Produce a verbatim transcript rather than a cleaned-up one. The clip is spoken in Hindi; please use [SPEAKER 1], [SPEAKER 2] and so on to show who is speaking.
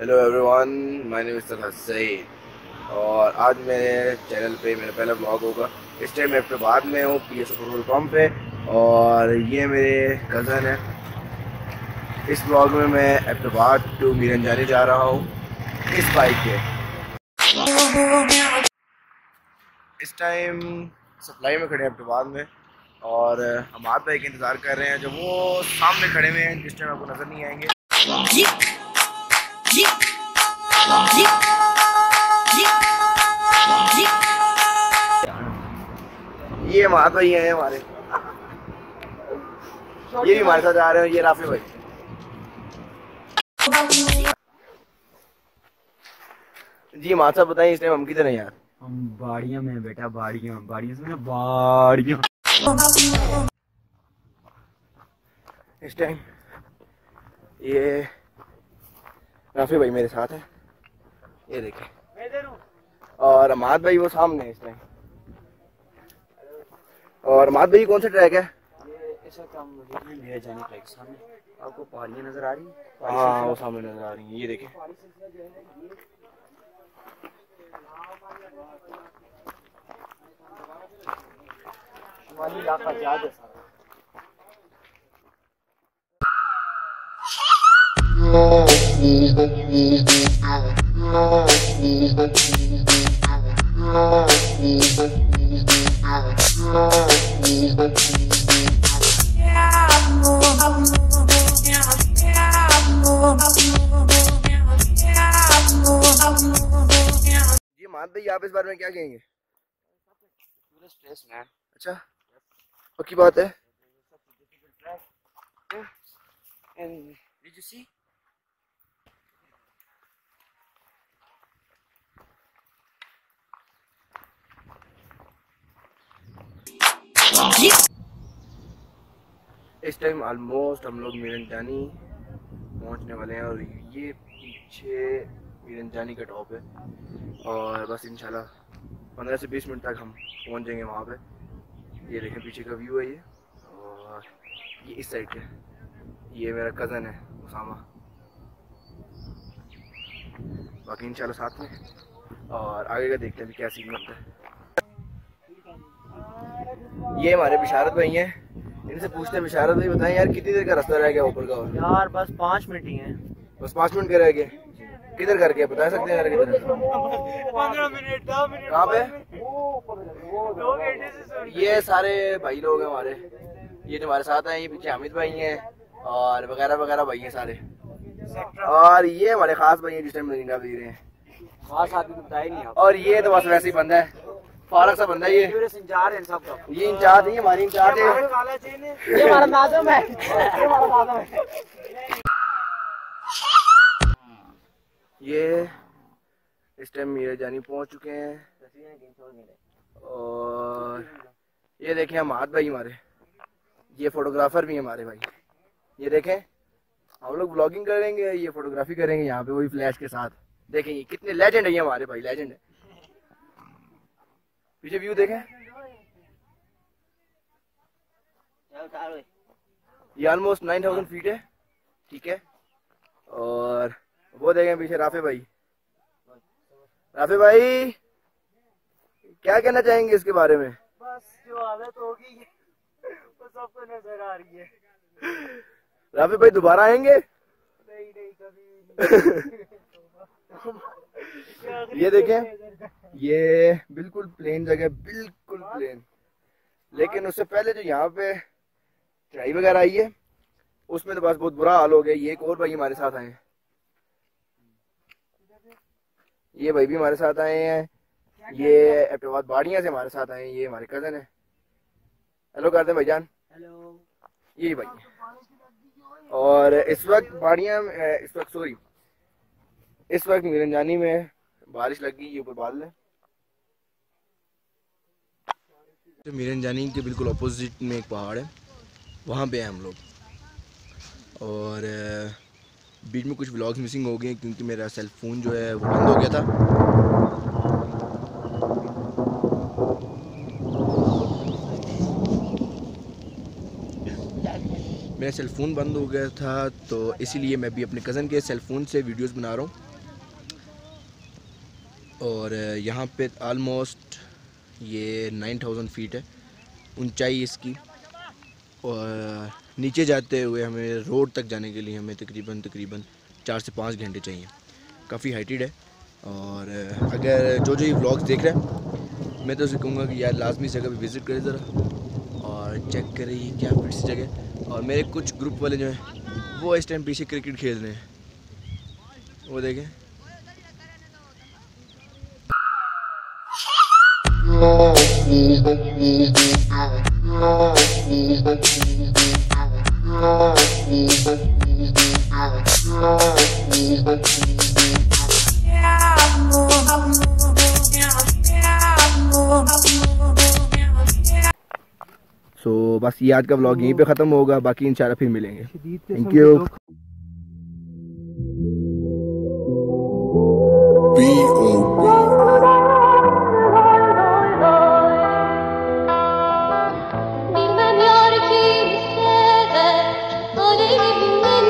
[SPEAKER 1] Hello everyone, my name is Talhat Saeed और आज मेरे चैनल पे मेरा पहला ब्लॉग होगा। इस टाइम मैं एबटाबाद में हूँ, P S O petrol pump पे, और ये मेरे कज़न है। इस ब्लॉग में मैं एबटाबाद टू मीरंजानी जा रहा हूँ इस बाइक पे। इस टाइम सप्लाई में खड़े हैं एबटाबाद में, और हम आप भाई का इंतज़ार कर रहे हैं जो वो सामने खड़े हुए हैं, जिस टाइम आपको नज़र नहीं आएंगे। ये हमारे भाई हैं हमारे, ये भी हमारे साथ आ रहे हैं। ये राफी भाई। जी हमारे साथ बताइए, इस टाइम हम किधर हैं यार?
[SPEAKER 2] हम बाड़ियों में बेटा, बाड़ियों बाड़ियों से बाड़ियों।
[SPEAKER 1] इस टाइम ये राफी भाई मेरे साथ है, ये देखें, और अमाद भाई वो सामने है इस टाइम। और अमाद भाई कौन सा ट्रैक है?
[SPEAKER 2] ये इस वक्त हम मेरे जाने ट्रैक सामने आपको पहाड़ियाँ नजर आ रही हैं।
[SPEAKER 1] हाँ वो सामने नजर आ रही है, ये देखें।
[SPEAKER 2] शिमाली इलाका याद है सारा।
[SPEAKER 1] जी अमाद भाई आप इस बारे में क्या कहेंगे?
[SPEAKER 2] पूरा स्ट्रेस मैन।
[SPEAKER 1] अच्छा, पक्की बात है।
[SPEAKER 2] And did you see?
[SPEAKER 1] इस टाइम ऑलमोस्ट हम लोग मीरंजानी पहुंचने वाले हैं, और ये पीछे मीरंजानी का टॉप है, और बस इंशाल्लाह पंद्रह से बीस मिनट तक हम पहुंच जाएंगे वहाँ पे। ये देखें पीछे का व्यू है ये, और ये इस साइड का, ये मेरा कज़न है उसामा। बाकी इंशाल्लाह साथ में, और आगे का देखते हैं क्या सीन बनता है। ये हमारे बिशारत भाई हैं, इनसे पूछते हैं। बिशारत भाई बताएं यार, कितनी देर का रास्ता रह गया ऊपर का? और
[SPEAKER 2] यार बस पाँच मिनट ही हैं।
[SPEAKER 1] बस पाँच मिनट के रह गए। किधर करके बता सकते हैं यार? किधर?
[SPEAKER 2] पंद्रह मिनट दस मिनट
[SPEAKER 1] कहाँ पे? ये सारे भाई लोग हैं हमारे, ये जो हमारे साथ हैं। ये पीछे हामिद भाई हैं और वगैरह वगैरह भाई हैं सारे, और ये हमारे खास भाई हैं जिस टाइम नजीना दे रहे हैं।
[SPEAKER 2] खास आदमी बताया नहीं आप।
[SPEAKER 1] और ये तो बस वैसे ही बंदा है, फारक सा बंदा है ये।
[SPEAKER 2] इंचार्ज है सबका।
[SPEAKER 1] ये इंचार्ज है, हमारी इंचार्ज है।
[SPEAKER 2] ये हमारा नाज़िम है। ये हमारा नाज़िम है।
[SPEAKER 1] ये इस टाइम मीरंजानी पहुंच चुके हैं, और ये देखें अमाद भाई हमारे, ये फोटोग्राफर भी हैं हमारे भाई। ये देखें, हम लोग ब्लॉगिंग करेंगे, ये फोटोग्राफी करेंगे यहाँ पे वही फ्लैश के साथ। देखें ये कितने लेजेंड है, ये हमारे भाई लेजेंड है। पीछे व्यू देखें, ये ऑलमोस्ट नाइन थाउजेंड फीट है, ठीक है। और वो देखें पीछे राफे भाई। राफे भाई क्या कहना चाहेंगे इसके बारे में?
[SPEAKER 2] बस जो हालत होगी वो सबको नजर आ रही है।
[SPEAKER 1] राफे भाई दोबारा आएंगे?
[SPEAKER 2] नहीं नहीं कभी नहीं।
[SPEAKER 1] ये देखें, ये बिल्कुल प्लेन जगह, बिल्कुल प्लेन, लेकिन उससे पहले जो यहाँ पे चढ़ाई वगैरह आई है उसमें तो बस बहुत बुरा हाल हो गया। ये एक और भाई हमारे साथ आए हैं, ये भाई भी हमारे साथ आए हैं। ये एबटाबाद बाड़ियाँ से हमारे साथ आए हैं, ये हमारे कजन है। हेलो करते हैं भाईजान।
[SPEAKER 2] हेलो।
[SPEAKER 1] यही भाई है। और इस वक्त बाड़ियाँ, इस वक्त सॉरी इस वक्त मीरंजानी में बारिश लग गई, ये ऊपर बादल है। तो मीरंजानी के बिल्कुल अपोजिट में एक पहाड़ है, वहाँ पे हैं हम लोग। और बीच में कुछ व्लॉग्स मिसिंग हो गए क्योंकि मेरा सेल फ़ोन जो है वो बंद हो गया था। मेरा सेल फ़ोन बंद हो गया था, तो इसीलिए मैं भी अपने कज़न के सेल फ़ोन से वीडियोस बना रहा हूँ। और यहाँ पे आलमोस्ट ये नाइन थाउजेंड फीट है ऊंचाई इसकी। और नीचे जाते हुए हमें रोड तक जाने के लिए हमें तकरीबन तकरीबन चार से पाँच घंटे चाहिए। काफ़ी हाइटेड है। और अगर जो जो ये व्लॉग्स देख रहे हैं मैं तो उसे कहूँगा कि यार लाजमी जगह पे विज़िट करें ज़रा और चेक करें ये क्या फिर जगह। और मेरे कुछ ग्रुप वाले जो हैं वो इस टाइम पीछे क्रिकेट खेल रहे हैं, वो देखें। सो so, बस ये आज का व्लॉग यहीं पे ख़त्म होगा, बाकी इंशाल्लाह फिर मिलेंगे। Thank you.